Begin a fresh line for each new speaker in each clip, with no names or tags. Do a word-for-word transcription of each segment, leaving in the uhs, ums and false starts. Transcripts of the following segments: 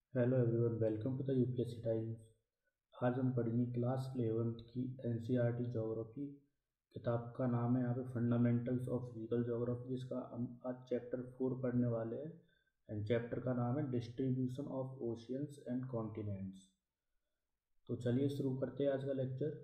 Hello everyone, welcome to the UPSC times. आज हम पढ़ेंगे क्लास इलेवेंथ की एनसीईआरटी ज्योग्राफी। किताब का नाम है यहाँ पे फंडामेंटल्स ऑफ फिजिकल ज्योग्राफी, जिसका हम आज चैप्टर फोर पढ़ने वाले हैं। एंड चैप्टर का नाम है distribution of oceans and continents. तो चलिए शुरू करते हैं आज का lecture.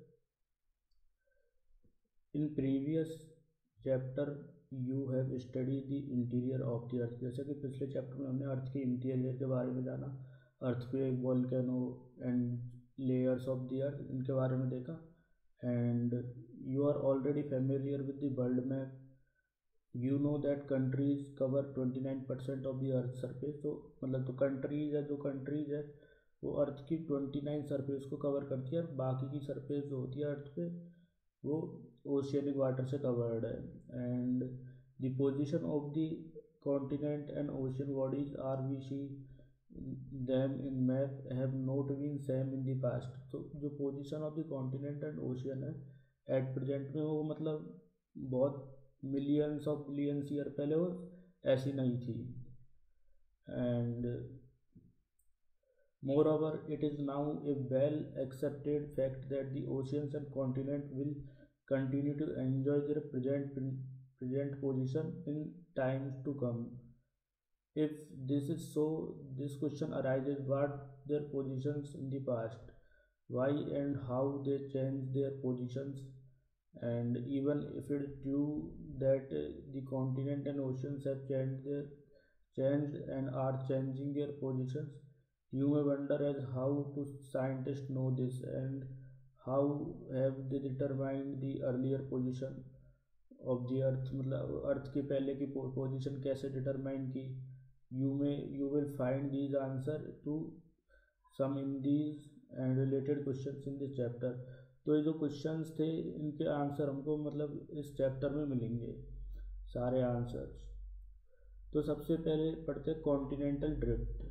In previous chapter you have study the interior of the earth. जैसे कि पिछले चैप्टर में हमने अर्थ के इंटीरियर के बारे में जाना, earthquake, volcano and layers of the earth, इनके बारे में देखा। And you are already familiar with the world map. You know that countries cover twenty nine percent of the earth surface. तो मतलब तो कंट्रीज है, जो कंट्रीज है वो अर्थ की ट्वेंटी नाइन सरफेस को कवर करती है, और बाकी की सरफेस जो होती है अर्थ पे वो ओशियनिक वाटर से कवर्ड है। And the position of the continent and ocean bodies are we see them in map have not been same in the past. तो जो position of the continent and ocean है at present में, वो मतलब बहुत millions of billions year पहले वो ऐसी नहीं थी। And moreover, it is now a well accepted fact that the oceans and continent will continue to enjoy their present present position in times to come. If this is so, this question arises: what their positions in the past, why and how they changed their positions, and even if it is true that uh, the continent and oceans have changed their changed and are changing their positions, you may wonder as how do scientists know this, and how have they determined the earlier position of the earth. मतलब earth की पहले की position कैसे determine की। You may you will find these answer to some in these and related questions in this chapter. तो ये जो questions थे इनके आंसर हमको मतलब इस चैप्टर में मिलेंगे, सारे आंसर्स। तो सबसे पहले पढ़ते हैं continental drift.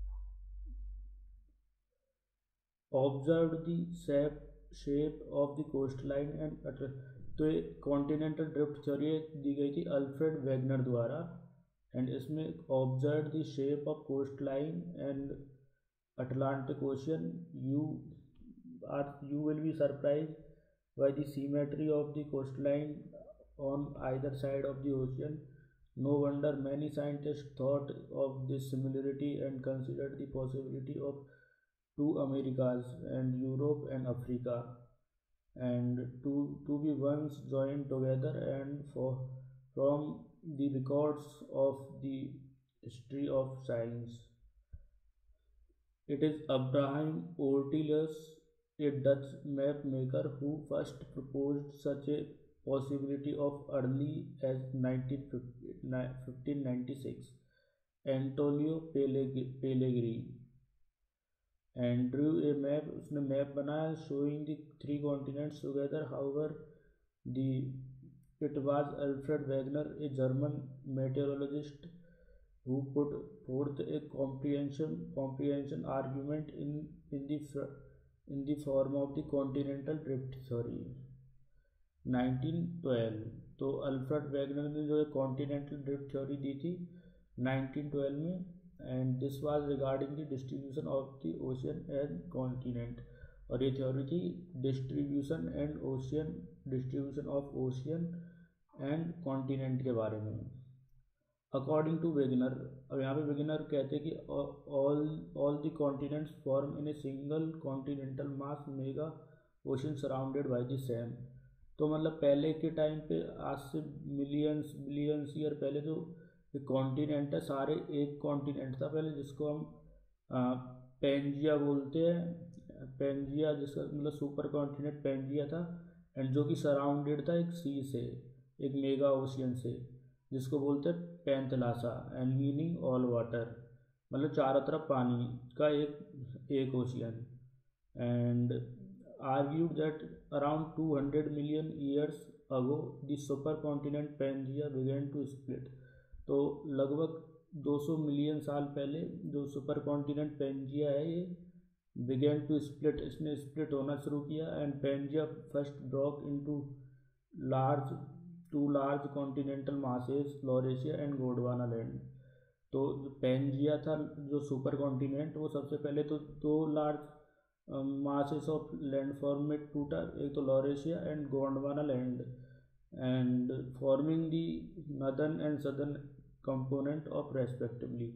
Observe the shape shape of the coast line and. तो ये कॉन्टिनेंटल ड्रिफ्ट थ्योरी दी गई थी अल्फ्रेड वेगनर द्वारा। एंड इसमें observe the shape of coast line and Atlantic ocean. You are you will be surprise by the symmetry of the coast line on either side of the ocean. No wonder many scientists thought of this similarity and considered the possibility of two Americas and Europe and Africa, and to to be once joined together. And for from the records of the history of science, it is Abraham Ortelius, a Dutch map maker, who first proposed such a possibility of early as fifteen ninety-six. Antonio Pellegrini and drew a map, उसने map बनाया showing the three continents together. However, the it was Alfred Wegener, a German meteorologist, who put forth a comprehension comprehension argument in in the in the form of the continental drift theory nineteen twelve. तो Alfred Wegener ने जो है continental drift theory दी थी nineteen twelve में। And this was regarding the distribution of the ocean and continent. और ये theory थी distribution and ocean distribution of ocean and continent के बारे में। अकॉर्डिंग टू वेगनर, अब यहाँ पे वेगनर कहते हैं कि all all the continents form in a single continental mass mega ocean surrounded by the same. तो मतलब पहले के टाइम पे, आज से मिलियंस बिलियंस ईयर पहले, जो कॉन्टिनेंट है सारे एक कॉन्टिनेंट था पहले, जिसको हम पेंजिया बोलते हैं। पेंजिया जिसका मतलब सुपर कॉन्टिनेंट पेंजिया था, एंड जो कि सराउंडेड था एक सी से, एक मेगा ओशियन से, जिसको बोलते हैं Panthalassa. And meaning all water, मतलब चारों तरफ पानी का एक एक ocean. And argued that around two hundred million years ago the supercontinent Pangaea began to split। तो लगभग दो सौ मिलियन साल पहले जो सुपर कॉन्टिनेंट पेंजिया है ये बिगेन टू स्प्लिट, इसने स्प्लिट होना शुरू किया। And Pangaea first broke into large two large continental masses, Laurasia and Gondwana land. तो जो पेंजिया था, जो सुपर कॉन्टिनेंट, वो सबसे पहले तो दो large masses of land form में टूटा, एक तो Laurasia and Gondwana land, and forming the northern and southern component of respectively.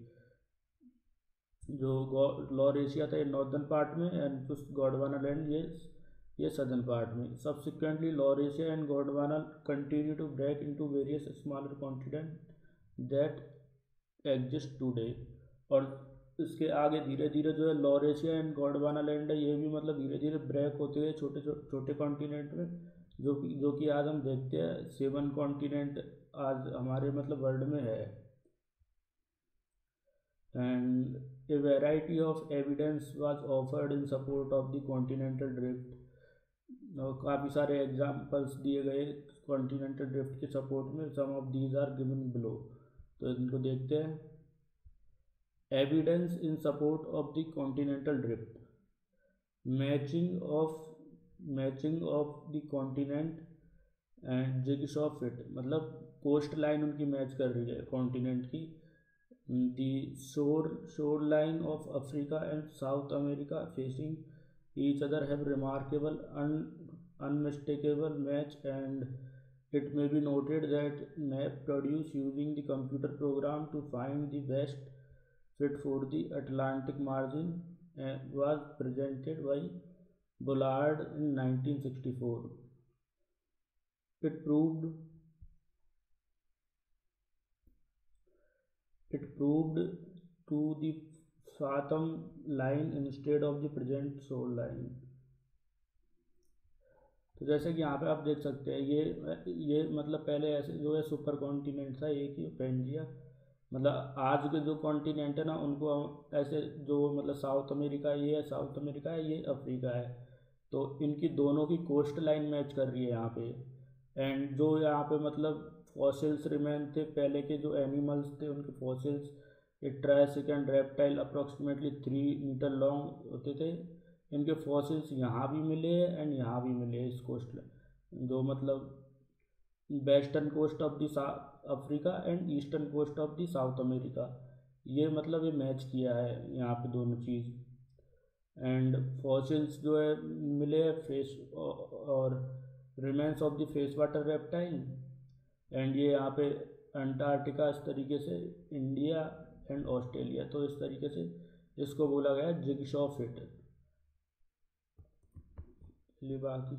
जो लॉरेशिया था ये नॉर्दर्न पार्ट में, एंड जो गोंडवाना लैंड ये ये सदर्न पार्ट में। Subsequently Laurasia and Gondwana continue to break into various smaller continent that exist today. और इसके आगे धीरे धीरे जो है लॉरेशिया एंड गोंडवाना लैंड है, ये भी मतलब धीरे धीरे ब्रेक होते हुए छोटे छोटे कॉन्टिनेंट में, जो कि जो कि आज हम देखते हैं सेवन कॉन्टिनेंट आज हमारे मतलब वर्ल्ड में है। And a variety of evidence was offered in support of the continental drift. काफ़ी सारे एग्जाम्पल्स दिए गए कॉन्टिनेंटल ड्रिफ्ट के सपोर्ट में। Some of these are given below, तो इनको देखते हैं। Evidence in support of the continental drift, matching of matching of the continent and jigsaw fit, मतलब कोस्ट लाइन उनकी मैच कर रही है कॉन्टिनेंट की। The shore shore line of Africa and South America facing each other have remarkable un, unmistakable match, and it may be noted that map produced using the computer program to find the best fit for the Atlantic margin uh, was presented by Bullard in nineteen sixty-four. It proved it proved to the Fathom line instead of the present shoal line। तो जैसे कि यहाँ पे आप देख सकते हैं, ये ये मतलब पहले ऐसे जो है सुपर कॉन्टिनेंट था एक ही पेंजिया, मतलब आज के जो कॉन्टिनेंट है ना उनको ऐसे जो मतलब साउथ अमेरिका ये है, साउथ अमेरिका है, ये अफ्रीका है, तो इनकी दोनों की कोस्ट लाइन मैच कर रही है यहाँ पे। एंड जो यहाँ पे मतलब फॉसिल्स रिमेन थे पहले के जो एनिमल्स थे उनके फॉसिल्स, ये Triassic and reptile approximately three metre long होते थे। इनके फॉसिल्स यहाँ भी मिले एंड यहाँ भी मिले इस कोस्ट जो मतलब western coast of the Africa and eastern coast of the South America, ये मतलब ये मैच किया है यहाँ पे दोनों चीज़। एंड फॉसिल्स जो है मिले फेस और remains of the fresh water reptile, and ये यहाँ पे अंटार्कटिका इस तरीके से, इंडिया एंड ऑस्ट्रेलिया, तो इस तरीके से इसको बोला गया जिगसॉ फिट। बाकी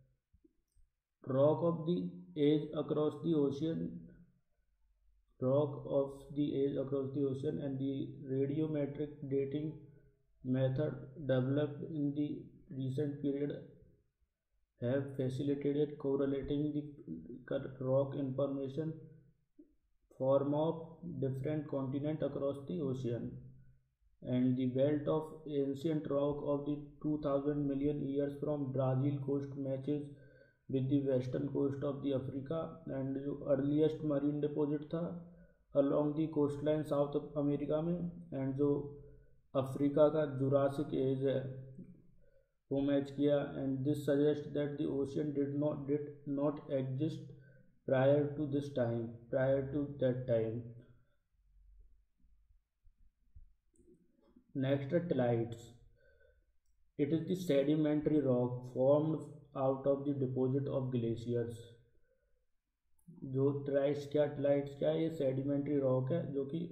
rock of the age across the ocean rock of the age across the ocean and the radiometric dating method developed in the recent period have facilitated correlating the rock information form of different continent across the ocean, and the belt of ancient rock of the two thousand million years from Brazil coast matches with the western coast of the Africa, and जो earliest marine deposit था along the coast line south America में, and जो Africa का Jurassic age है वो match किया। And this suggest that the ocean did not did not exist prior to this time prior to that time. Next है tillites. It is the sedimentary rock formed out of the deposit of glaciers. जो ट्राइट्स क्या tillites क्या है, ये sedimentary rock है जो कि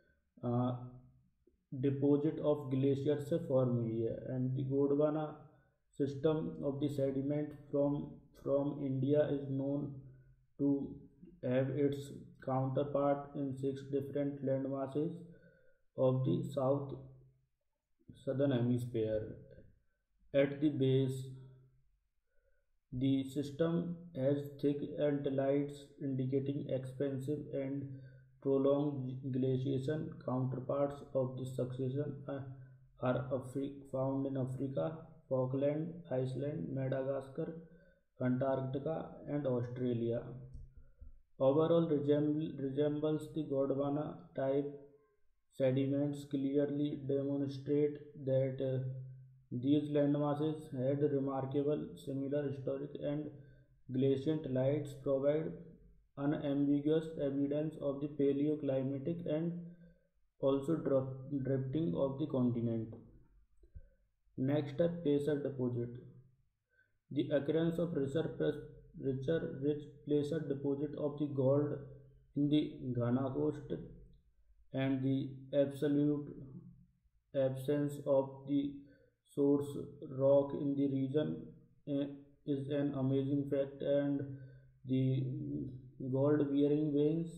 डिपॉजिट ऑफ ग्लेशियर से फॉर्म हुई है। And the Gondwana system of the sediment from from India is known to have its counter part in six different land masses of the south southern hemisphere. At the base, the system has thick anthelites indicating expansive and prolonged glaciation. Counterparts of this succession are Afri- found in Africa, Falkland, Iceland, Madagascar, Antarctica, and Australia. Overall, resemble, resembles the Gondwana type sediments clearly demonstrate that uh, these landmasses had remarkable similar historic and glacial tides provide unambiguous evidence of the paleoclimatic and also drop, drifting of the continent. Next up, placer deposit. The occurrence of richer, richer rich placer deposit of the gold in the Ghana coast and the absolute absence of the source rock in the region eh, is an amazing fact, and the gold bearing veins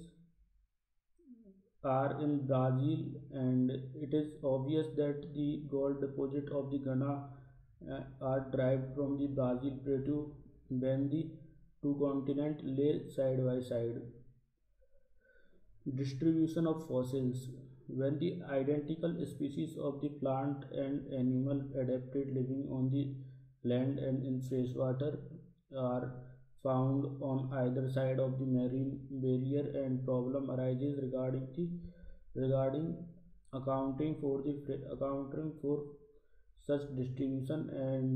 are in Brazil, and it is obvious that the gold deposit of the Ghana uh, are derived from the Brazil plateau when the two continents lay side by side. Distribution of fossils. When the identical species of the plant and animal adapted living on the land and in freshwater are found on either side of the marine barrier, and problem arises regarding the regarding accounting for the accounting for such distribution, and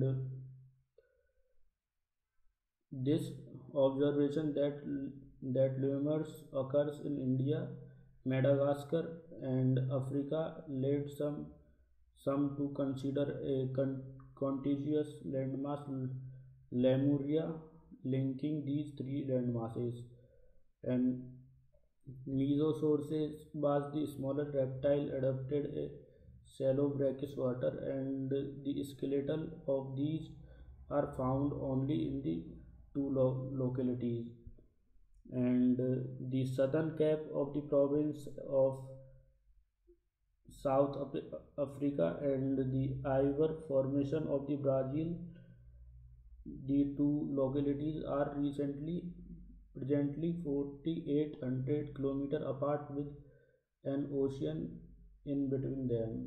this observation that that lemurs occurs in India, Madagascar, and Africa led some some to consider a con- contiguous landmass Lemuria linking these three landmasses. And Mesosaurus was the smaller reptile adapted a shallow brackish water, and the skeletal of these are found only in the two lo- localities. And uh, the southern cap of the province of South Af- Africa and the Ivory Formation of the Brazil, the two localities are recently presently forty-eight hundred kilometers apart with an ocean in between them.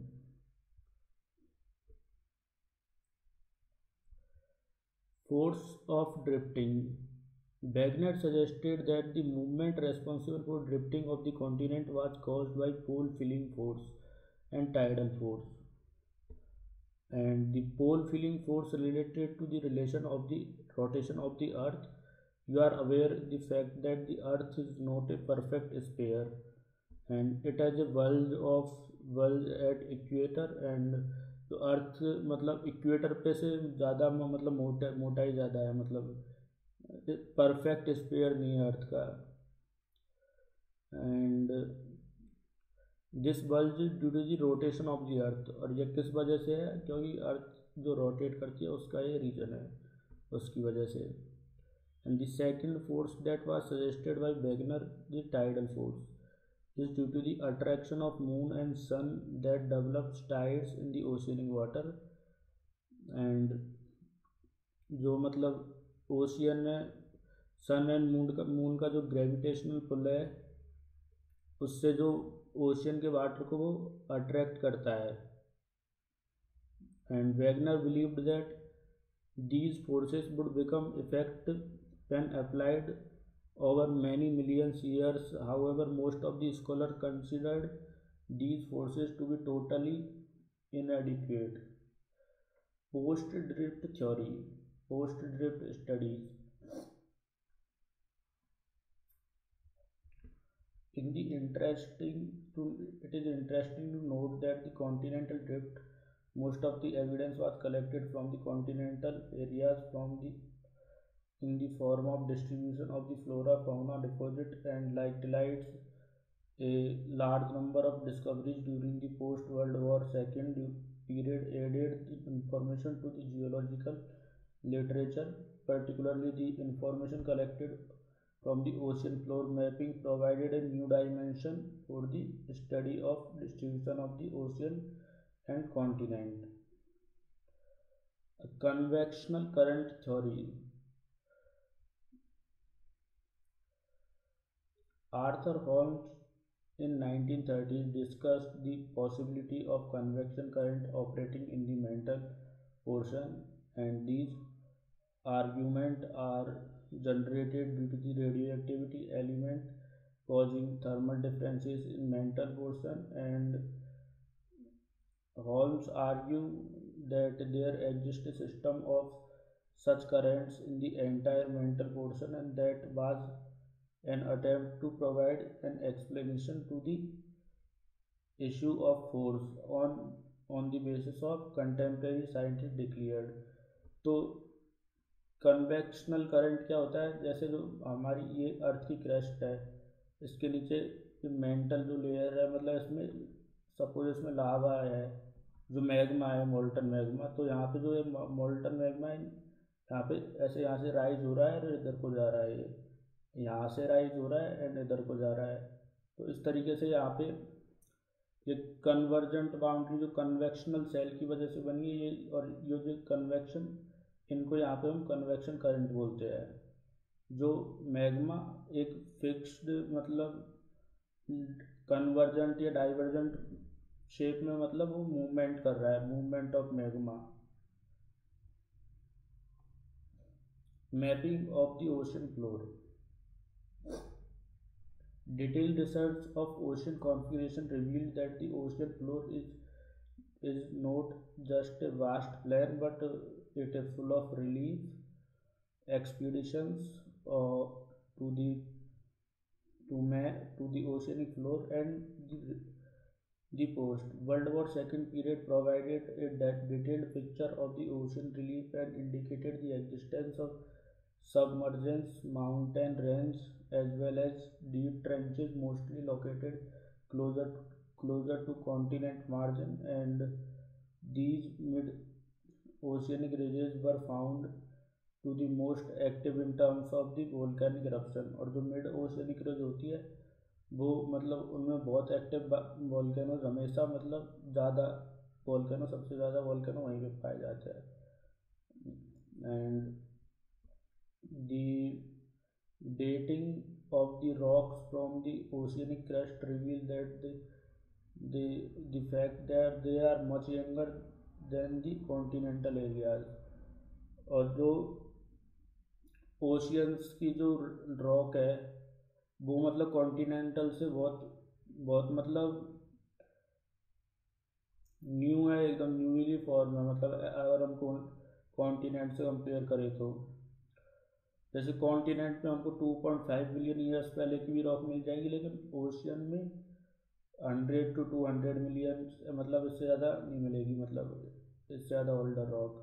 Force of drifting. Wagner suggested that the movement responsible for drifting of the continent was caused by pole filling force and tidal force. And the pole filling force related to the relation of the rotation of the earth. You are aware the fact that the earth is not a perfect sphere, and it has a bulge of bulge at equator, and तो अर्थ मतलब equator पे से ज़्यादा मतलब मोटा मोटाई ज़्यादा है, मतलब परफेक्ट स्पेयर नहीं है अर्थ का. And this bulge due to the rotation of the earth, और ये किस वजह से है, क्योंकि अर्थ जो रोटेट करती है उसका ये रीजन है, उसकी वजह से. And the second force that was suggested by Wegener, the tidal force, is due to the attraction of moon and sun that develops tides in the oceanic water. And जो मतलब ओशियन में sun and moon का moon का जो gravitational pull है, उससे जो ocean के वाटर को वो अट्रैक्ट करता है. And Wegener believed that these forces would become effective when applied over many millions years. However, most of the scholars considered these forces to be totally inadequate. Post-drift theory, post-drift studies. In the interesting to it is interesting to note that the continental drift, most of the evidence was collected from the continental areas from the in the form of distribution of the flora fauna deposit and lights. A large number of discoveries during the post World War Second period added the information to the geological literature, particularly the information collected from the ocean floor mapping provided a new dimension for the study of distribution of the ocean and continent. A convectional current theory. Arthur Holmes in nineteen thirties discussed the possibility of convection current operating in the mantle portion, and these arguments are generated due to the radioactivity element causing thermal differences in mantle portion. And Holmes argued that there exists a system of such currents in the entire mantle portion, and that was. An attempt to provide an explanation to the issue of force on on the basis of contemporary scientists declared. तो convectional current क्या होता है, जैसे जो हमारी ये अर्थ की crust है, इसके नीचे मेंटल जो लेयर है, मतलब इसमें सपोज इसमें लावा है, जो मैग्मा है मोल्टन मैग्मा, तो यहाँ पे जो है मोल्टन मैग्मा है, यहाँ पे ऐसे यहाँ से राइज हो रहा है और इधर को जा रहा है, ये यहाँ से राइज हो रहा है एंड इधर को जा रहा है। तो इस तरीके से यहाँ पे ये कन्वर्जेंट बाउंड्री जो कन्वेक्शनल सेल की वजह से बनी है, ये और ये जो कन्वेक्शन, इनको यहाँ पे हम कन्वेक्शन करंट बोलते हैं। जो मैग्मा एक फिक्स्ड मतलब कन्वर्जेंट या डाइवर्जेंट शेप में, मतलब वो मूवमेंट कर रहा है, movement of magma. Mapping of the ocean floor. Detailed research of ocean configuration revealed that the ocean floor is is not just a vast plain, but uh, it is full of relief expeditions uh, to the to ma- to the oceanic floor and the, the post World War Second period provided a de- detailed picture of the ocean relief and indicated the existence of submergence, mountain range, as well as deep trenches, mostly located closer closer to continent margin, and these mid-oceanic ridges were found to the most active in terms of the volcanic eruption। और जो mid oceanic ridge होती है वो मतलब उनमें बहुत active volcanoes हमेशा, मतलब ज़्यादा वॉल्केनो, सबसे ज़्यादा वॉल्केनो वहीं पे पाए जाते हैं। And the dating of the rocks from the oceanic crust reveal that the, the the fact that they are much younger than the continental areas। और जो ओशियंस की जो रॉक है वो मतलब कॉन्टिनेंटल से बहुत बहुत मतलब न्यू है, एकदम न्यूली फॉर्म है। मतलब अगर हम कॉन्टिनेंट से कंपेयर करें तो जैसे कॉन्टिनेंट में हमको two point five billion years पहले की भी रॉक मिल जाएगी, लेकिन ओशियन में hundred two two hundred million, मतलब इससे ज़्यादा नहीं मिलेगी, मतलब इससे ज़्यादा older rock.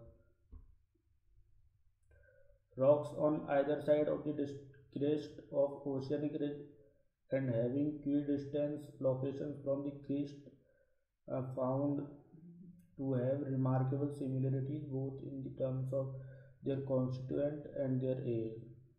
Rocks on either side of the crest of oceanic ridge and having equidistant locations from the crest are found to have remarkable similarities both in the terms of their constituent and their age.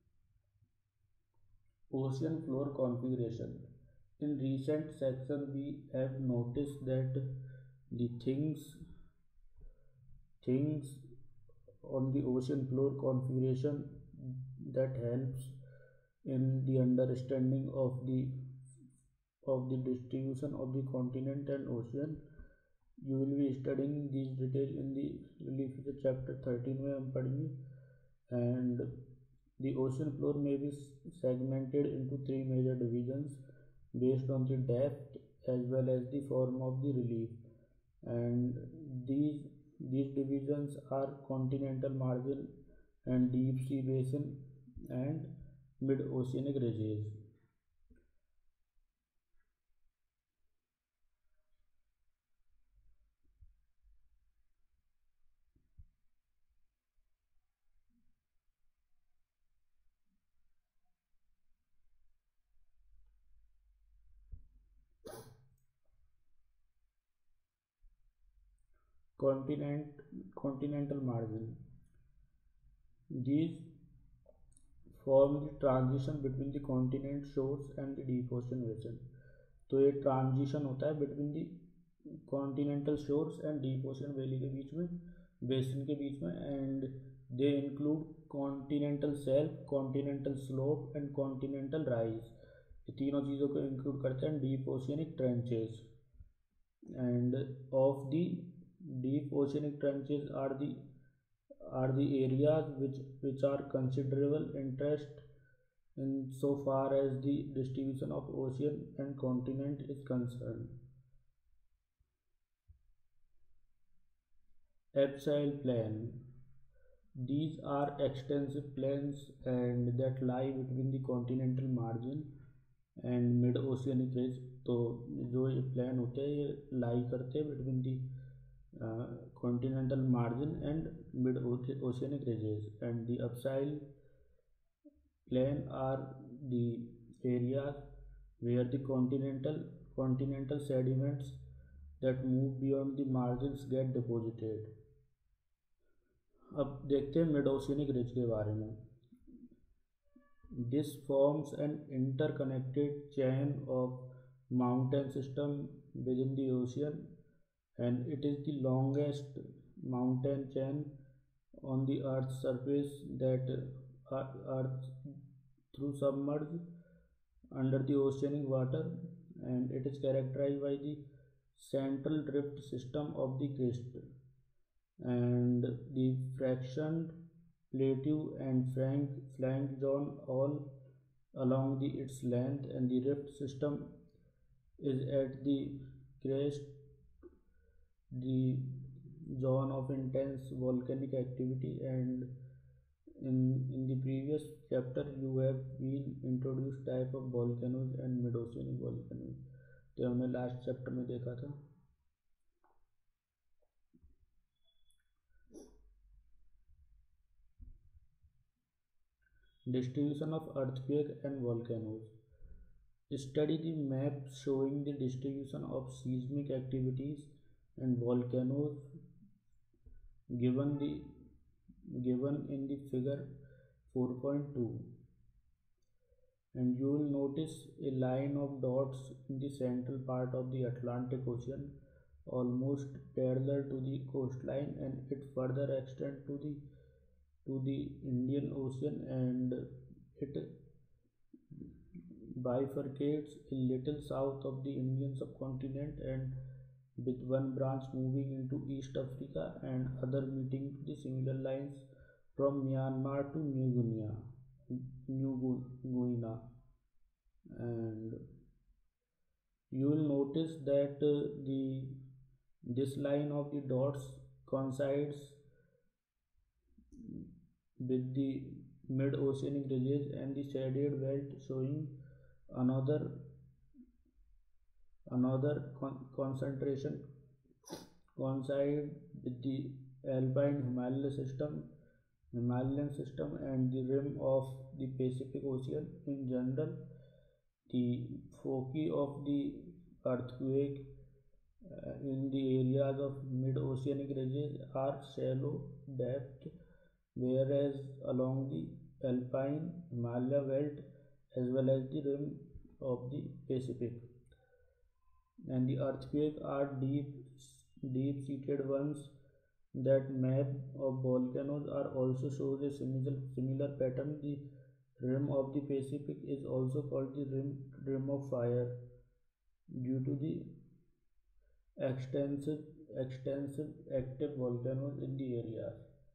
Ocean floor configuration. In recent section we have noticed that the things things on the ocean floor configuration that helps in the understanding of the of the distribution of the continent and ocean। You will be studying these details in the relief chapter thirteen में हम पढ़ेंगे। and the ocean floor may be segmented into three major divisions based on the depth as well as the form of the relief, and these these divisions are continental margin and deep sea basin and mid-oceanic ridges। continent continental margin, these form the transition between the continent shores and the deep ocean basin। तो ये transition होता है between the continental shores and deep ocean valley के बीच में, basin के बीच में, and they include continental shelf, continental slope and continental rise. ये तीनों चीज़ों को इंक्लूड करते हैं deep oceanic trenches. And of the deep oceanic trenches are the are the areas which which are considerable interest in so far as the distribution of ocean and continent is concerned। Abyssal plain, these are extensive plains and that lie between the continental margin and mid-oceanic ridge तो जो ये plane होते हैं ये lie करते हैं between the continental margin and mid oceanic ridges, and the abyssal plain are the areas where the continental continental sediments that move beyond the margins get deposited. अब देखते हैं मिड ओशियनिक रिज के बारे में. This forms an interconnected chain of mountain system within the ocean, and it is the longest mountain chain on the earth's surface that uh, earth through submerged under the oceanic water, and it is characterized by the central drift system of the crest and the fractioned plateau and flank flank zone all along the its length, and the rift system is at the crest the zone of intense volcanic activity. And in in the previous chapter you have been introduced type of volcanoes and mid-oceanic volcanoes. तो हमने last chapter में देखा था. Distribution of earthquake and volcanoes. Study the map showing the distribution of seismic activities and volcanoes given the given in the figure four point two, and you will notice a line of dots in the central part of the Atlantic Ocean almost parallel to the coastline, and it further extends to the to the Indian Ocean, and it bifurcates a little south of the Indian subcontinent, and with one branch moving into East Africa and other meeting the similar lines from Myanmar to New Guinea. New Guinea, and you will notice that uh, the this line of the dots coincides with the mid-oceanic ridges, and the shaded belt showing another another con concentration coincide with the alpine Himalayan system Himalayan system and the rim of the Pacific Ocean. In general, the foci of the earthquake uh, in the areas of mid-oceanic ridges are shallow depth, whereas along the alpine Himalaya belt as well as the rim of the Pacific and the earthquake are deep deep seated ones. That map of volcanoes are also shows a similar similar pattern. The rim of the Pacific is also called the rim rim of fire due to the extensive extensive active volcanoes in the area.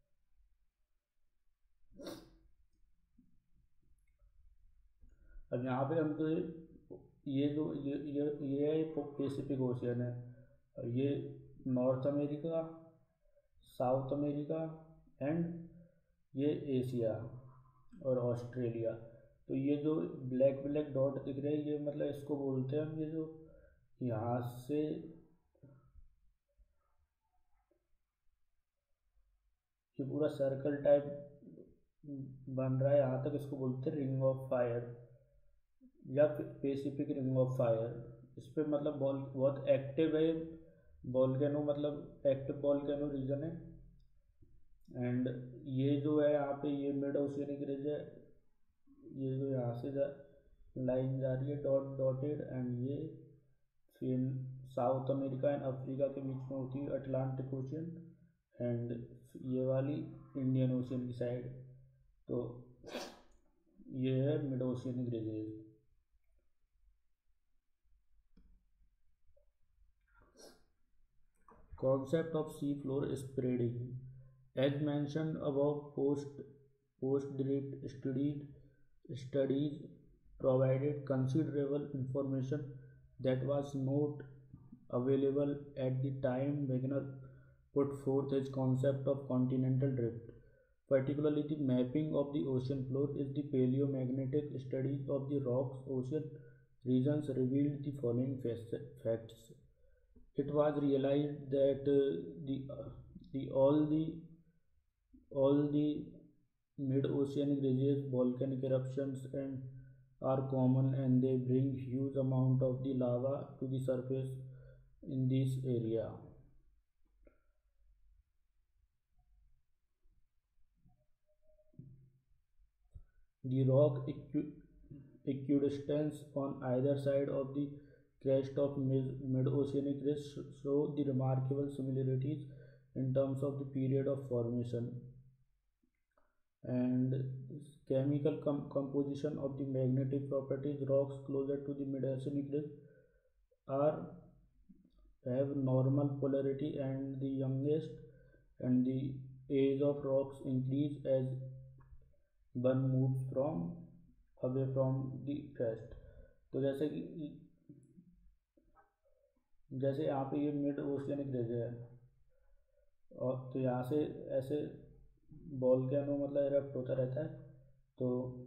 अब यहाँ पे हम तो ये जो ये ये ये पैसिफिक ओशियन है, ये North America, South America and ये एशिया और ऑस्ट्रेलिया. तो ये जो ब्लैक ब्लैक डॉट दिख रहे हैं ये मतलब इसको बोलते हैं हम, ये जो यहाँ से ये पूरा सर्कल टाइप बन रहा है यहाँ तक, इसको बोलते हैं रिंग ऑफ फायर या पैसिफिक रिंग ऑफ फायर. इस पर मतलब बहुत एक्टिव है वॉल्केनो, मतलब एक्टिव वॉल्केनो रीजन है. एंड ये जो है यहाँ पे ये मिड ओशियनिक रिज है, ये जो यहाँ से जा लाइन जा रही है डॉट डॉटेड, एंड ये फिर साउथ अमेरिका एंड अफ्रीका के बीच में होती है अटलांटिक ओशियन, एंड ये वाली इंडियन ओशियन की साइड. तो ये है mid oceanic ridges. Concept of sea floor spreading. As mentioned above, post post date studied studies provided considerable information that was not available at the time Wegener put forth his concept of continental drift. Particularly, the mapping of the ocean floor is the paleomagnetic studies of the rocks, ocean regions revealed the following facts. It was realized that uh, the uh, the all the all the mid-oceanic ridges, volcanic eruptions, and are common, and they bring huge amount of the lava to the surface in this area. The rock equi- equidistance on either side of the crest of mid-oceanic ridge show the remarkable similarities in terms of the period of formation and chemical com- composition of the magnetic properties. Rocks closer to the mid-oceanic ridge are have normal polarity, and the youngest and the age of rocks increase as one moves from away from the crest. तो जैसे कि जैसे यहाँ पे ये mid oceanic ridge है, और तो यहाँ से ऐसे वोल्केनो मतलब इरप्ट होता रहता है, तो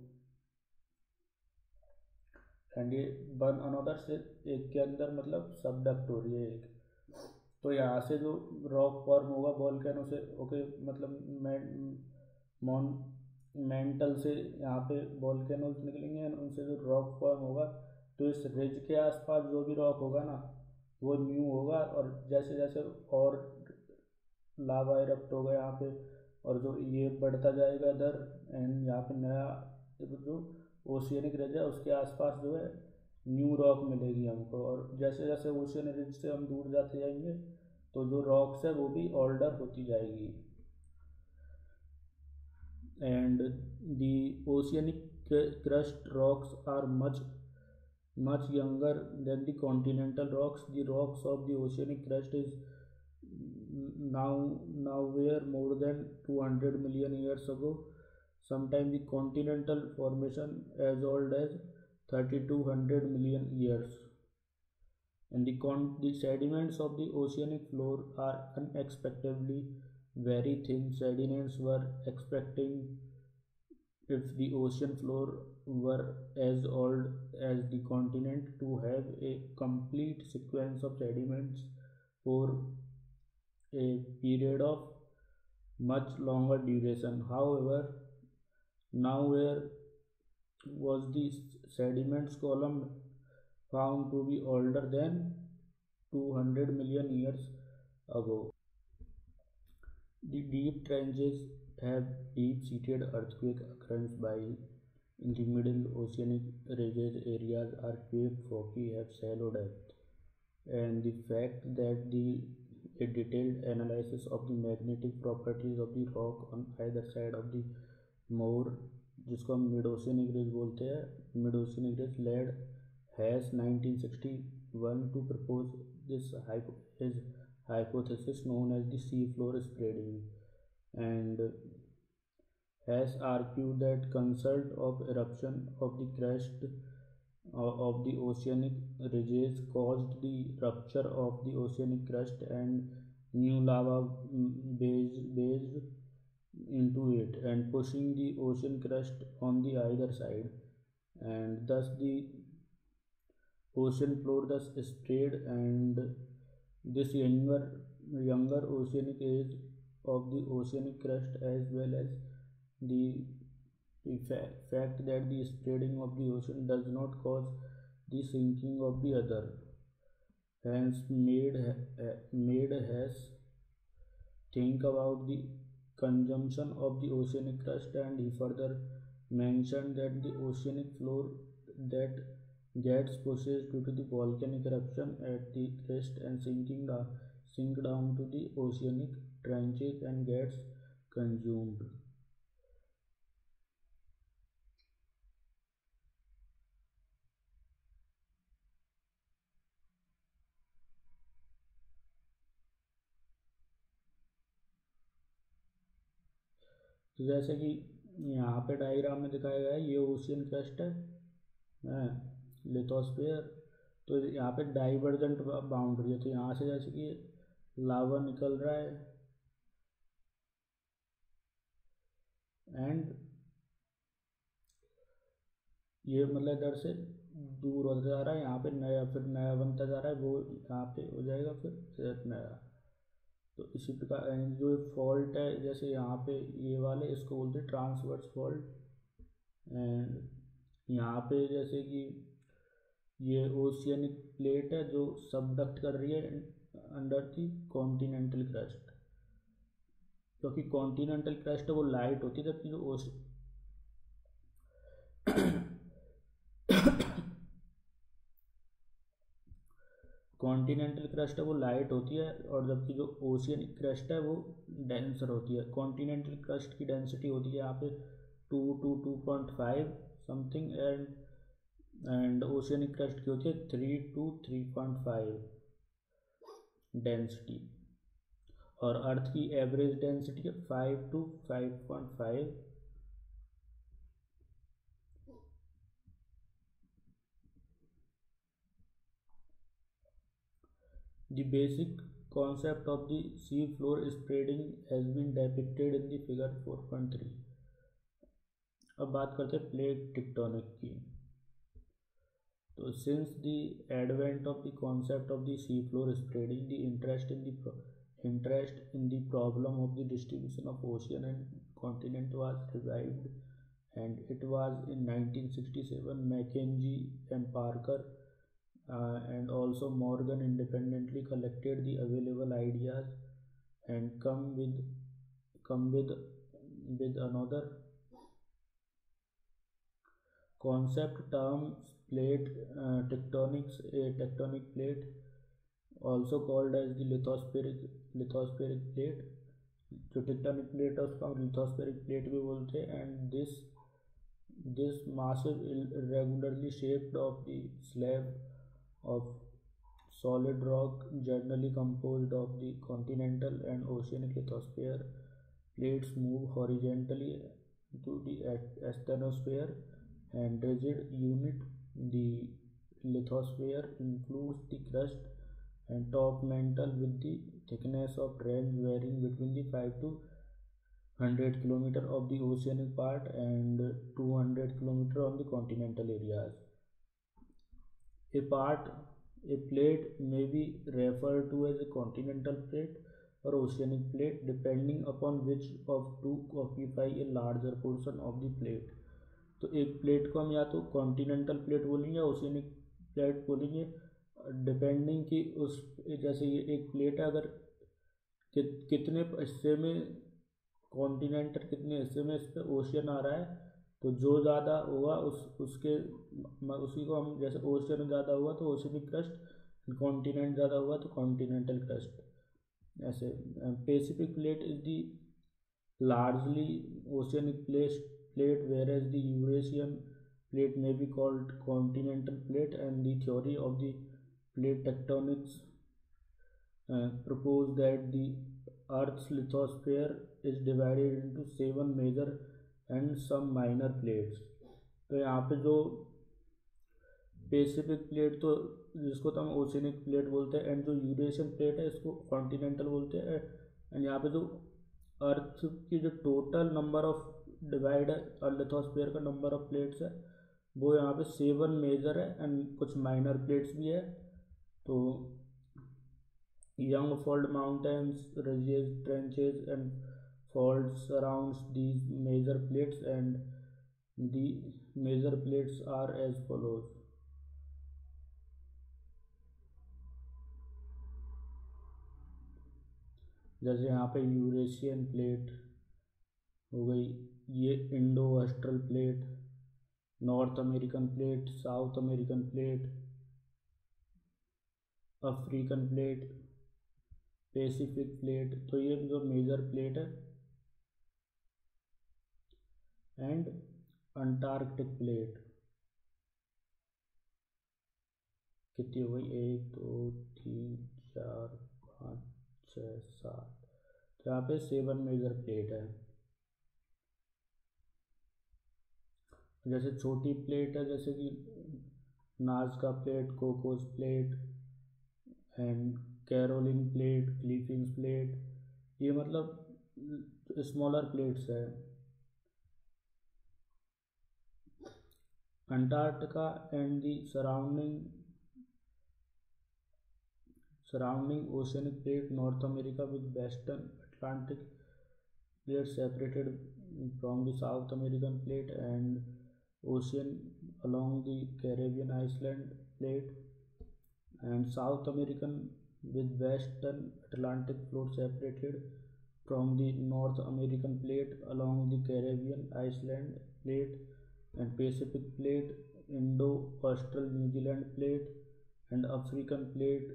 एंड ये वन अनदर से एक के अंदर मतलब सबडक्ट हो रही है एक, तो यहाँ से जो रॉक फॉर्म होगा वोल्केनो से ओके मतलब मॉन मेंटल से यहाँ पे वोल्केनोज निकलेंगे, उनसे जो रॉक फॉर्म होगा, तो इस रिज के आसपास जो भी रॉक होगा ना वो न्यू होगा, और जैसे जैसे और लावा इरप्ट होगा यहाँ पे, और जो ये बढ़ता जाएगा इधर, एंड यहाँ पे नया जो ओशियनिक रिज है उसके आसपास जो है न्यू रॉक मिलेगी हमको, और जैसे जैसे ओशियन रिज से हम दूर जाते जाएंगे तो जो रॉक्स है वो भी ऑल्डर होती जाएगी. And the oceanic crust rocks are much much younger than the continental rocks. The rocks of the oceanic crust is now now were more than two hundred million years ago. Sometimes the continental formation as old as thirty-two hundred million years. And the, con- the sediments of the oceanic floor are unexpectedly very thin. Sediments were expecting if the ocean floor were as old as the continent to have a complete sequence of sediments for a period of much longer duration. However, now where was the sediments column found to be older than two hundred million years ago. The deep trenches have deep-seated earthquake occurrence by in the middle oceanic ridges areas are quake rocky have shallow depth, and the fact that the a detailed analysis of the magnetic properties of the rock on either side of the more जिसको हम mid oceanic ridge बोलते हैं, mid oceanic ridge led Hess nineteen sixty one to propose this his hypothesis known as the seafloor spreading, and has argued that consult of eruption of the crest of the oceanic ridges caused the rupture of the oceanic crust and new lava based into it and pushing the ocean crust on the either side, and thus the ocean floor thus spread, and this younger younger oceanic age of the oceanic crust as well as the the fa- fact that the spreading of the ocean does not cause the sinking of the other, hence made ha- made has think about the consumption of the oceanic crust, and he further mentioned that the oceanic floor that gets pushed due to the volcanic eruption at the crest and sinking down, sink down to the oceanic trenches and gets consumed. तो जैसे कि यहाँ पे diagram में दिखाया गया है, ये ओशियन क्रस्ट है लिथोस्फीयर, तो यहाँ पे डाइवर्जेंट बाउंड्री है, तो यहाँ से जैसे कि लावा निकल रहा है एंड ये मतलब इधर से दूर होता जा रहा है, यहाँ पे नया फिर नया बनता जा रहा है, वो यहाँ पे हो जाएगा फिर एक नया। तो इसी प्रकार जो फॉल्ट है जैसे यहाँ पे ये वाले इसको बोलते हैं ट्रांसवर्स फॉल्ट। एंड यहाँ पे जैसे कि ये ओशियनिक प्लेट है जो सबडक्ट कर रही है अंडर दी कॉन्टिनेंटल क्रस्ट, क्योंकि कॉन्टिनेंटल क्रस्ट वो लाइट होती है, जबकि जो ओश कॉन्टिनेंटल क्रस्ट है वो लाइट होती है, और जबकि जो ओशियनिक क्रस्ट है वो डेंसर होती है। कॉन्टिनेंटल क्रस्ट की डेंसिटी होती है यहाँ पे two two two point five something, and and oceanic crust की होती है three two three point five density, और अर्थ की एवरेज डेंसिटी है five two five point five. The basic concept of the sea floor spreading has been depicted in the figure four point three। अब बात करते हैं plate tectonic की। तो since the advent of the concept of the sea floor spreading, the interest in the interest in the problem of the distribution of ocean and continent was revived, and it was in nineteen sixty-seven Mackenzie and Parker uh, and also Morgan independently collected the available ideas and come with come with with another concept term plate uh, tectonics, a tectonic plate also called as the lithospheric lithospheric plate। जो tectonic plate है उसको हम lithospheric plate भी बोलते हैं। And this this massive irregularly shaped of the slab of solid rock generally composed of the continental and oceanic lithosphere plates move horizontally to the asthenosphere and rigid unit. The lithosphere includes the crust and top mantle with the thickness of range varying between the five to one hundred kilometer of the oceanic part and two hundred kilometer on the continental areas. A part A plate may be referred to as a continental plate or oceanic plate depending upon which of two occupy a larger portion of the plate। तो एक plate को हम या तो continental plate बोलेंगे या oceanic plate बोलेंगे, depending कि उस जैसे ये एक प्लेट है, अगर कि, कितने हिस्से में कॉन्टिनेंटल कितने हिस्से में इस पर ओशियन आ रहा है, तो जो ज़्यादा होगा उस उसके उसी को हम जैसे ओशियन ज़्यादा हुआ तो ओशियनिक क्रस्ट, कॉन्टिनेंट ज़्यादा हुआ तो कॉन्टिनेंटल क्रस्ट। ऐसे Pacific plate is the largely oceanic plate plate whereas the Eurasian plate may be called continental plate, and the theory of the plate tectonics uh, propose that the earth's lithosphere is divided into seven major and some minor plates। तो यहाँ पे जो Pacific plate तो जिसको तो हम oceanic plate बोलते हैं, एंड जो यूरेशियन प्लेट है इसको कॉन्टिनेंटल बोलते हैं। एंड यहाँ पे जो अर्थ की जो टोटल नंबर ऑफ डिवाइड है और लिथोस्फीयर का नंबर ऑफ प्लेट्स है वो यहाँ पे सेवन मेजर है एंड कुछ माइनर प्लेट्स भी है। तो young fold mountains, ridges trenches and folds surrounds these major plates and the major plates are as follows. जैसे यहाँ पे यूरेशियन प्लेट हो गई, ये Indo Austral plate, North American plate, South American plate, African plate, Pacific plate. तो ये जो major plate है, एंड अंटार्कटिक प्लेट कितनी हो गई, एक दो तीन चार पाँच छः सात, तो यहाँ पे सेवन मेजर प्लेट है। जैसे छोटी प्लेट है जैसे कि Nazca plate, Cocos plate and Caroline plate, Philippines plate, ये मतलब स्मॉलर प्लेट्स है। Antarctica and the surrounding surrounding oceanic plate, North America with western Atlantic plate separated from the South American plate, and ocean along the Caribbean island plate, and South American with western Atlantic floor separated from the North American plate along the Caribbean island plate, and Pacific plate, Indo-Austral New Zealand plate, and African plate,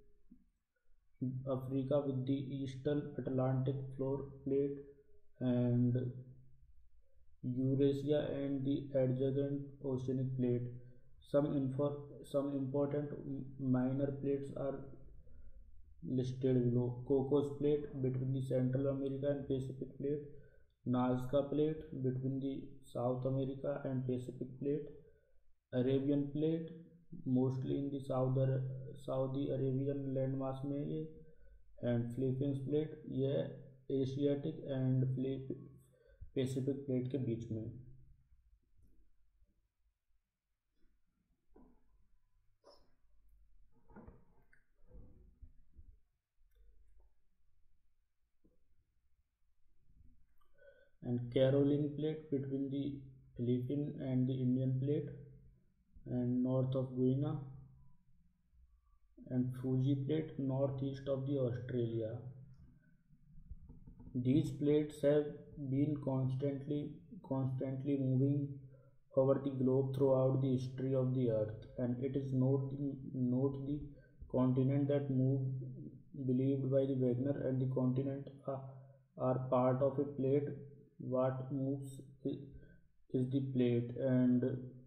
Africa with the eastern Atlantic floor plate, and Eurasia and the adjacent oceanic plate. Some info, some important minor plates are listed below. Cocos plate between the Central America and Pacific plate. Nazca plate between the South America and Pacific plate. Arabian plate mostly in the South Saudi Arabian landmass में ये, and Philippines plate ये Asiatic and Pacific plate के बीच में. And Caroline plate between the Philippine and the Indian plate, and north of Guyana, and Fuji plate northeast of the Australia. These plates have been constantly constantly moving over the globe throughout the history of the earth, and it is not the, not the continent that moved believed by the Wagner, and the continent are, are part of a plate. What moves is the plate, and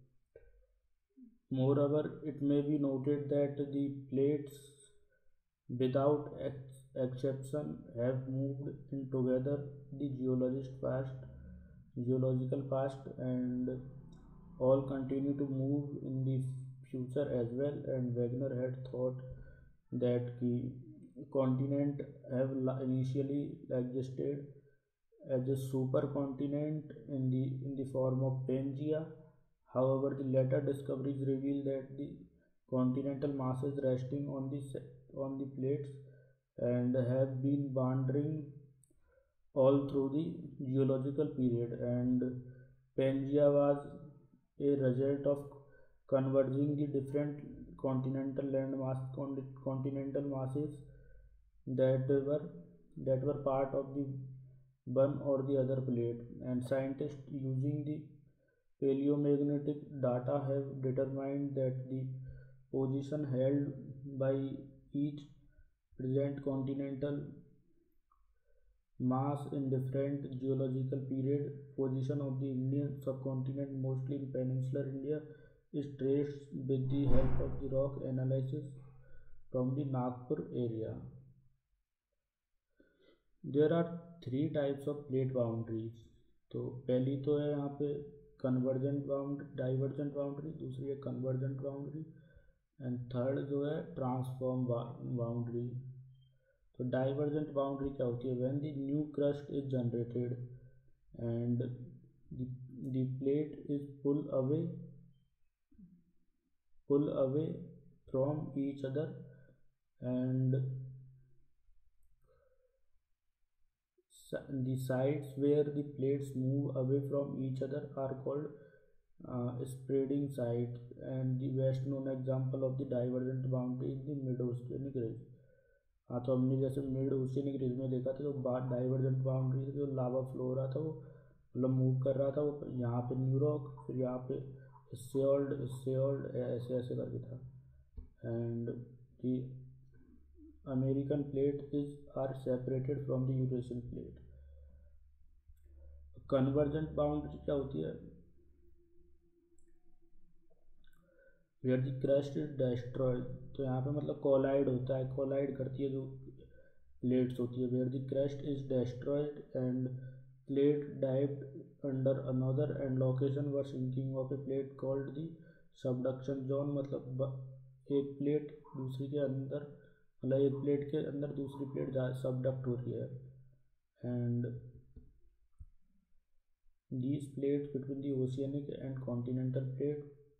moreover it may be noted that the plates without ex- exception have moved in together the geologist past geological past, and all continue to move in the future as well. And Wagner had thought that the continent have initially existed as a supercontinent in the in the form of Pangaea. However, the later discoveries reveal that the continental masses resting on the on the plates and have been wandering all through the geological period, and Pangaea was a result of converging the different continental landmass continental masses that were that were part of the one or the other plate, and scientists using the paleomagnetic data have determined that the position held by each present continental mass in different geological period. Position of the Indian subcontinent, mostly in peninsular India, is traced with the help of the rock analysis from the Nagpur area. There are three types of plate boundaries. तो पहली तो है यहाँ पे convergent boundary, divergent boundary, दूसरी है convergent boundary, and third जो है ट्रांसफॉर्म बाउंड्री. तो डाइवर्जेंट बाउंड्री क्या होती है? When the new crust is generated and the plate is pull away pull away from each other, and the sides where the plates move away from each other are called uh, spreading sides, and the best known example of the divergent boundary is the mid oceanic ridge. हाँ, तो हमने जैसे mid oceanic ridge में देखा था, तो बात divergent boundary से जो लावा फ्लो हो रहा था वो मतलब मूव कर रहा था, वो यहाँ पे न्यू रॉक, फिर यहाँ पे इससे ओल्ड इससे ओल्ड ऐसे ऐसे करके था. And the American plate is are separated from the Eurasian plate. Convergent boundary क्या होती है? Where the crust is destroyed. तो यहाँ पे मतलब कोलाइड होता है, कोलाइड करती है जो प्लेट्स होती है. Where the crust is destroyed and plate dived under another, and location where sinking of a plate called the subduction zone. मतलब एक प्लेट दूसरी के अंदर मतलब एक प्लेट के अंदर दूसरी प्लेट सबडक्ट हो रही है. And these plates between the oceanic and continental plate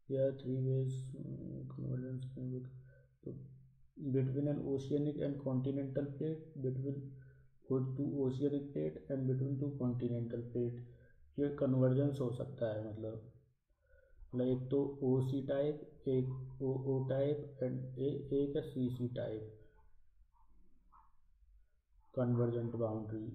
Yeah, three ways uh, convergence can be so between an oceanic and continental plate, between वो two oceanic plate and between two continental plate ये convergence हो सकता है मतलब मतलब एक तो O C type एक O O टाइप एंड एक है C C type convergent boundary.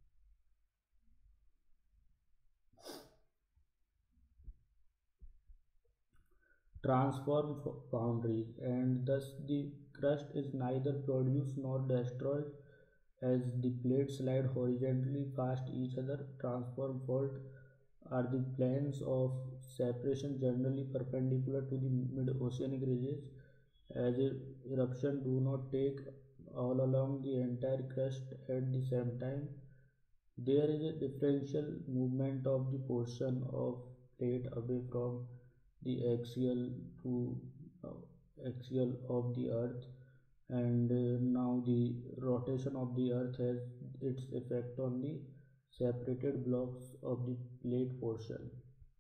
Transform boundaries, and thus the crust is neither produced nor destroyed as the plates slide horizontally past each other. Transform fault are the planes of separation generally perpendicular to the mid-oceanic ridges, as eruption do not take all along the entire crust at the same time. There is a differential movement of the portion of plate away from the axial to uh, axial of the earth, and uh, now the rotation of the earth has its effect on the separated blocks of the plate portion.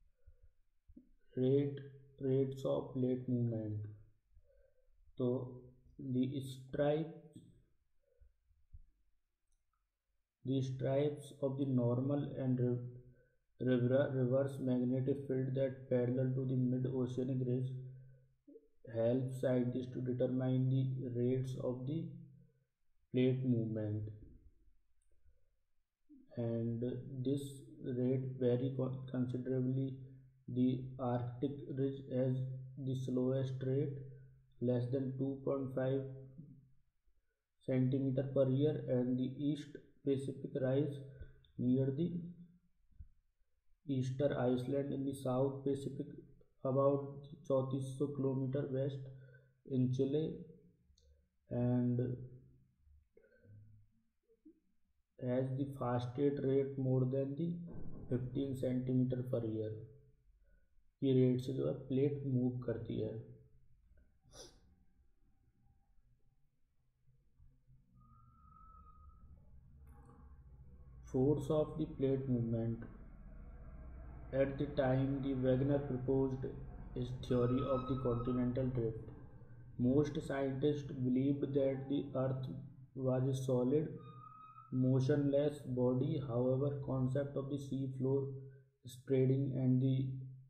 Rate rates of plate movement. So the stripe the stripes of the normal and reverse magnetic field that parallel to the mid-oceanic ridge help scientists to determine the rates of the plate movement, and this rate vary considerably. The Arctic ridge has the slowest rate, less than two point five centimeter per year, and the East Pacific rise near the Easter Island in the South Pacific about fourteen hundred kilometer west in Chile, and has the fastest rate more than the fifteen centimetre per year की rate से जो है plate move करती है. Force of the plate movement. At the time the Wagner proposed his theory of the continental drift, most scientists believed that the Earth was a solid, motionless body. However, concept of the sea floor spreading and the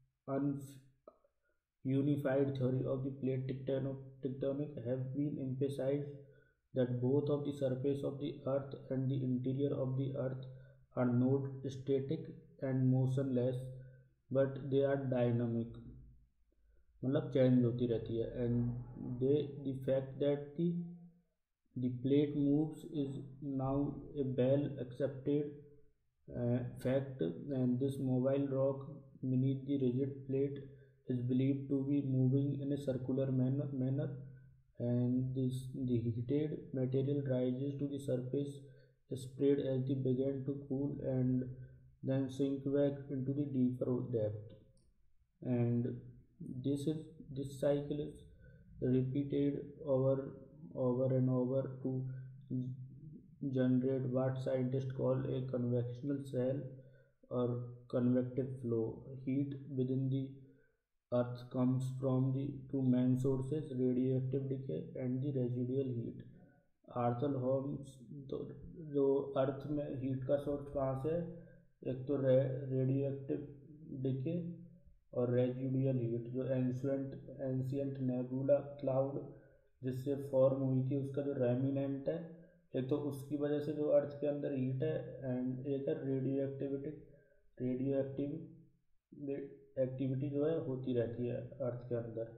unified theory of the plate tectonic have been emphasized that both of the surface of the earth and the interior of the earth are not static and motionless, but they are dynamic, मतलब change होती रहती है. And they the fact that the the plate moves is now a well accepted uh, fact, and this mobile rock beneath the rigid plate is believed to be moving in a circular manner, manner and this the heated material rises to the surface spread as they begin to cool and then sink back into the deeper depth, and this is this cycle is repeated over over and over to generate what scientists call a convectional cell or convective flow. Heat within the earth comes from the two main sources, radioactive decay and the residual heat. Arthur Holmes तो जो अर्थ में heat का source कहाँ से है, एक तो रे, रेडियो डिके और रेजिडुअल हीट जो एंशियंट एंशियंट नेबुला क्लाउड जिससे फॉर्म हुई थी उसका जो रेमिनेंट है, एक तो उसकी वजह से जो अर्थ के अंदर हीट है, एंड एक है radio activity radio active activity जो है होती रहती है अर्थ के अंदर.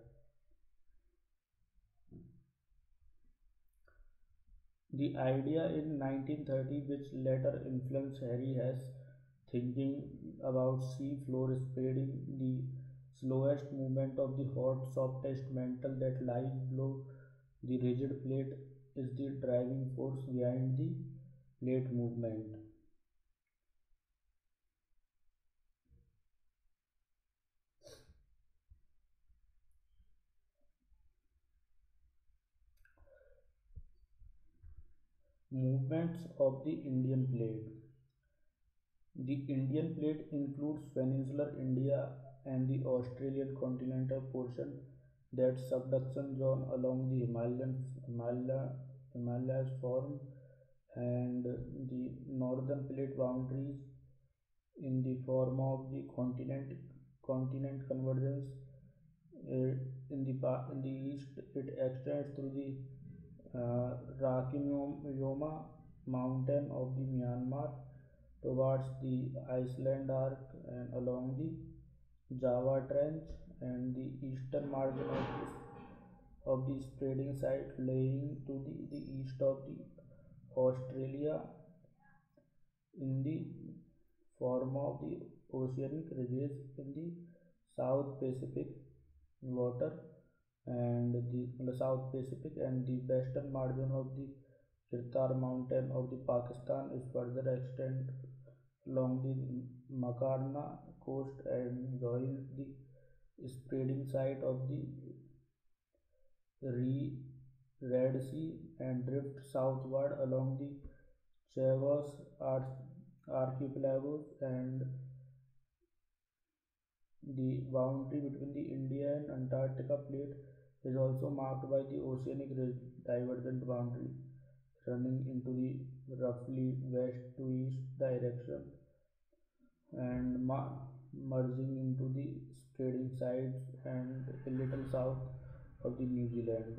The idea in nineteen thirty, which later influenced Harry Hess thinking about sea floor spreading, the slowest movement of the hot, softest mantle that lies below the rigid plate is the driving force behind the plate movement. Movements of the Indian plate. The Indian plate includes peninsular India and the Australian continental portion, that subduction zone along the Himalayan Himalaya, Himalayas form, and the northern plate boundaries in the form of the continent continent convergence. Uh, in the pa- in the east, it extends through the uh, Rakiyoma mountain of the Myanmar towards the Iceland Arc and along the Java Trench, and the eastern margin of the, of the spreading site lying to the, the east of the Australia in the form of the oceanic ridges in the South Pacific water, and the, the South Pacific, and the western margin of the Kirtar mountain of the Pakistan is further extend along the Makarna coast and joins the spreading site of the Red Sea and drift southward along the Chagos archipelago, and the boundary between the India and Antarctica plate is also marked by the oceanic divergent boundary running into the roughly west to east direction and ma- merging into the spreading sides and a little south of the New Zealand.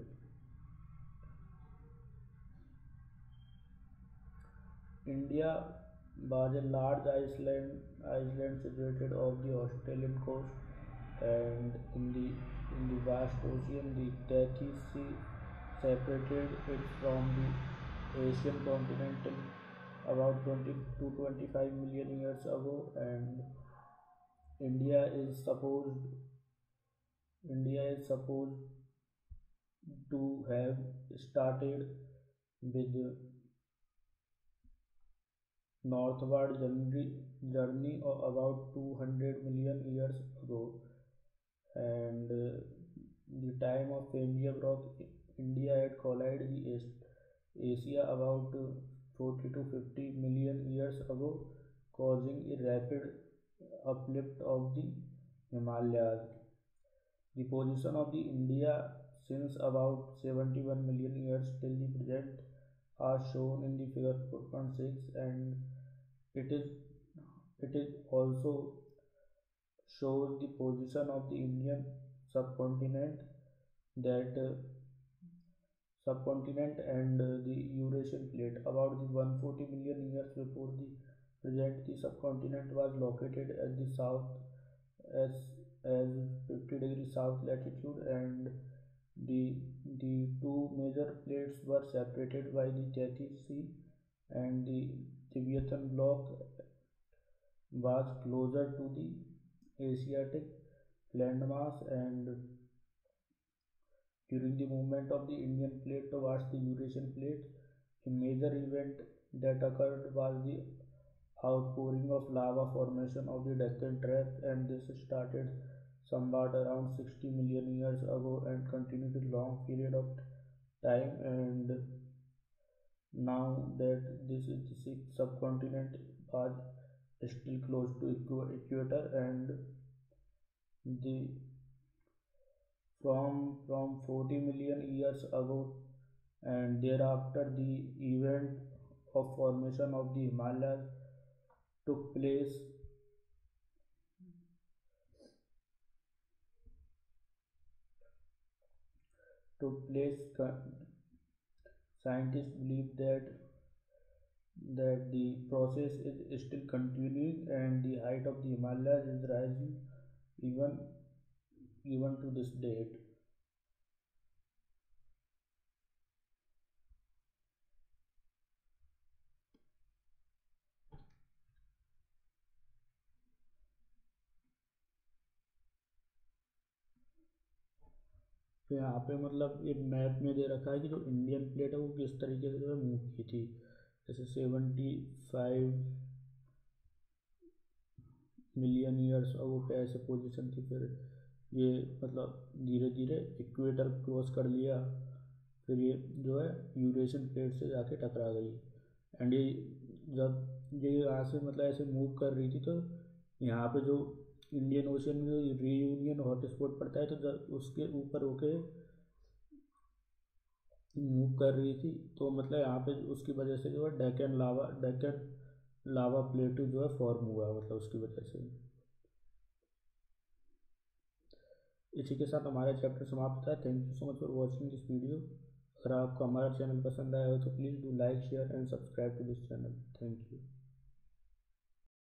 India was a large island island situated off the Australian coast, and in the in the vast ocean, the Tethys Sea separated it from the Asian continent about twenty to twenty-five million years ago, and India is supposed India is supposed to have started with northward journey, journey of about two hundred million years ago, and uh, the time of Pangea broke, India had collided the East Asia about uh, forty to fifty million years ago, causing a rapid uplift of the Himalayas. The position of the India since about seventy-one million years till the present are shown in the figure four point six, and it is it is also shows the position of the Indian subcontinent, that uh, subcontinent and uh, the Eurasian plate. About the one hundred forty million years before the present, the subcontinent was located at the south as as fifty degrees south latitude, and the the two major plates were separated by the Tethys Sea, and the Tibetan block was closer to the Asiatic landmass, and during the movement of the Indian plate towards the Eurasian plate, a major event that occurred was the outpouring of lava formation of the Deccan Traps, and this started somewhat around sixty million years ago and continued a long period of time. And now that this is the sixth subcontinent was still close to equator, and the from from forty million years ago and thereafter, the event of formation of the Himalayas took place took place Scientists believe that that the process is still continuing, and the height of the Himalayas is rising even even to this date. तो यहाँ पे मतलब एक map में दे रखा है कि जो इंडियन प्लेट है वो किस तरीके से जो है मूव की थी, जैसे सेवेंटी फाइव मिलियन ईयर्स और वो कैसे पोजीशन थी, फिर ये मतलब धीरे धीरे इक्वेटर क्रॉस कर लिया, फिर ये जो है यूरेशियन प्लेट से जाके टकरा गई, एंड ये जब ये यहाँ से मतलब ऐसे मूव कर रही थी तो यहाँ पे जो इंडियन ओशन में जो रीयूनियन हॉटस्पॉट पड़ता है तो जब उसके ऊपर होके मूव कर रही थी, तो मतलब यहाँ पे उसकी वजह से जो है डेक्कन लावा डेक्कन लावा प्लेटू जो है फॉर्म हुआ, मतलब उसकी वजह से। इसी के साथ हमारा चैप्टर समाप्त होता है। Thank you so much for watching this video. अगर आपको हमारा चैनल पसंद आया हो तो please do like share and subscribe to this channel. Thank you.